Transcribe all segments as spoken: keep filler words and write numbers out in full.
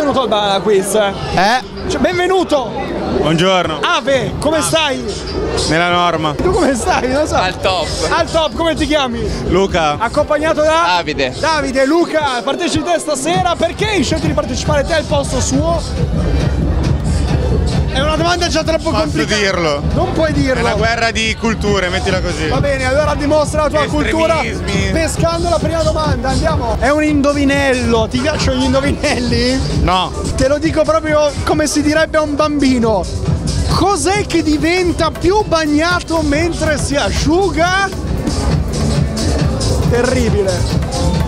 venuto al quiz. Eh? Cioè, benvenuto. Buongiorno. Ave, come stai? Nella norma. Tu come stai? Non so. Al top. Al top, come ti chiami? Luca. Accompagnato da? Davide. Davide, Luca, partecipi te stasera. Perché hai scelto di partecipare te al posto suo? È una domanda già troppo Posso complicata. dirlo? Non puoi dirlo. È una guerra di culture, mettila così. Va bene, allora dimostra la tua cultura Estremismi. pescando la prima domanda. Andiamo. È un indovinello. Ti piacciono gli indovinelli? No. Te lo dico proprio come si direbbe a un bambino. Cos'è che diventa più bagnato mentre si asciuga? Terribile.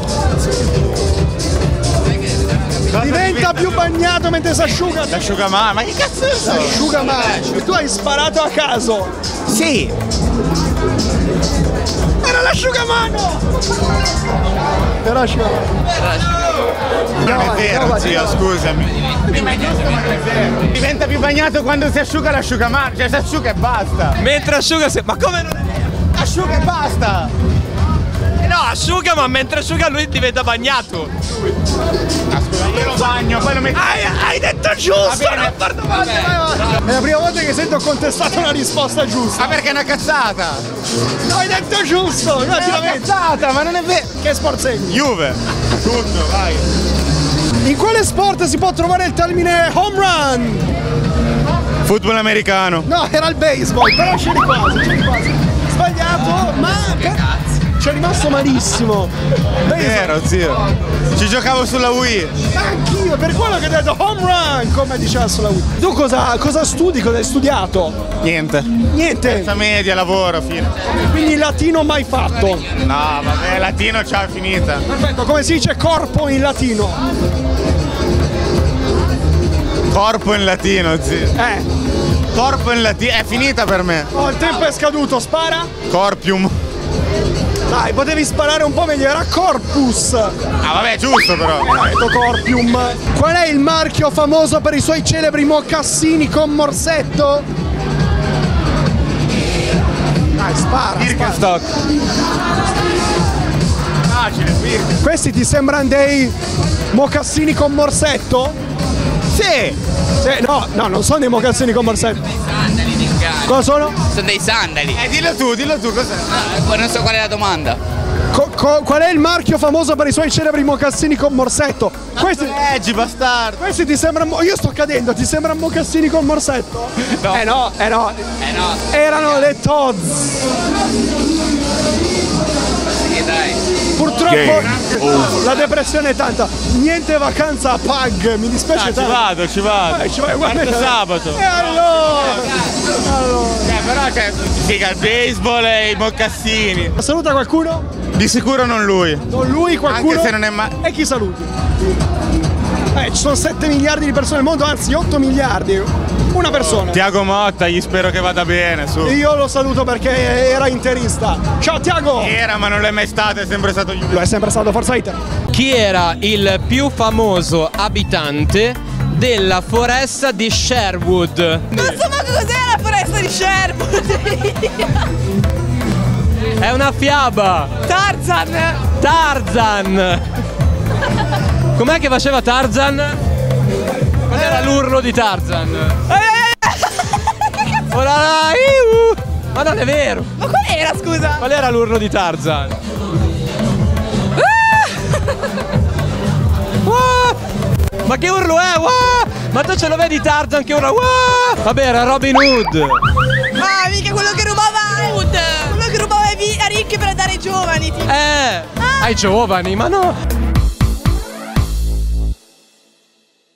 Diventa più bagnato mentre si asciuga. L'asciugamano, ma che cazzo è questo? Asciugamano. Tu hai sparato a caso. Sì. Era l'asciugamano. Era l'asciugamano. Non è vero, zio, scusami. Diventa più bagnato quando si asciuga l'asciugamano, cioè si asciuga e basta. Mentre asciuga si... Ma come non è? Asciuga e basta. Eh no, asciuga, ma mentre asciuga lui diventa bagnato. Io lo bagno, poi lo metto. Hai, hai detto giusto! Va bene. Non far domande, vai, vai. È la prima volta che sento contestato una risposta giusta. Ma perché è una cazzata? No, hai detto giusto! No, È ti una lamenti. cazzata, ma non è vero. Che sport segui? Juve. Tutto, vai. In quale sport si può trovare il termine home run? Football americano. No, era il baseball, però c'eri quasi, c'eri quasi. Sbagliato, ma ci è rimasto malissimo. È vero, zio. Ci giocavo sulla Wii. Anch'io, per quello che ho detto home run, come diceva sulla Wii. Tu cosa, cosa studi? Cosa hai studiato? Niente. Niente. Terza media, lavoro, fine. Quindi latino mai fatto. No, vabbè, latino ciao, è finita. Perfetto, come si dice corpo in latino? Corpo in latino, zio. Eh, Corpo in latino, è finita per me. oh, il tempo è scaduto, spara. Corpium. Dai, potevi sparare un po' meglio, era corpus. Ah, vabbè, giusto però. Ho detto corpium. Qual è il marchio famoso per i suoi celebri mocassini con morsetto? Dai, spara. Birkenstock. Facile, Birkenstock. Questi ti sembrano dei mocassini con morsetto? Sì. Sì, no, no, non sono dei mocassini con morsetto. Sandali di cane. Cosa sono? Sono dei sandali. Eh, dillo tu, dillo tu, cos'è? Ah, poi non so qual è la domanda. Co- co- qual è il marchio famoso per i suoi celebri mocassini con morsetto? Questi, Leggi, bastardo. questi ti sembrano. Io sto cadendo, ti sembrano mocassini con morsetto? No. Eh no, eh no. Eh no. Erano le Todds. Sì, dai. Purtroppo la depressione è tanta. Niente vacanza a Pag, mi dispiace Ah, ci tanto. vado, ci vado. Eh, ci vai ugualmente. Parto sabato. E allora? allora. Eh, però c'è figa il baseball e i mocassini. Saluta qualcuno? Di sicuro non lui. Non lui, qualcuno? Anche se non è mai. E chi saluti? Eh, ci sono sette miliardi di persone nel mondo, anzi otto miliardi. Una persona. Tiago Motta, gli spero che vada bene, su. Io lo saluto perché era interista. Ciao Tiago! Era, ma non l'è mai stato, è sempre stato Juve. Lo è sempre stato, forza Inter. Chi era il più famoso abitante della foresta di Sherwood? Non so manco cos'è la foresta di Sherwood. È una fiaba! Tarzan. Tarzan! Com'è che faceva Tarzan? Qual era l'urlo di Tarzan? Ora là, iu! Ma non è vero! Ma qual era, scusa? Qual era l'urlo di Tarzan? Wah! Ma che urlo è? Wah! Ma tu ce lo vedi Tarzan che urla? Wah! Vabbè, era Robin Hood! Ah, mica quello che rubava. Quello che rubava ai vi- ai ricchi per dare ai giovani. Tipo. Eh! Ai giovani, ma no!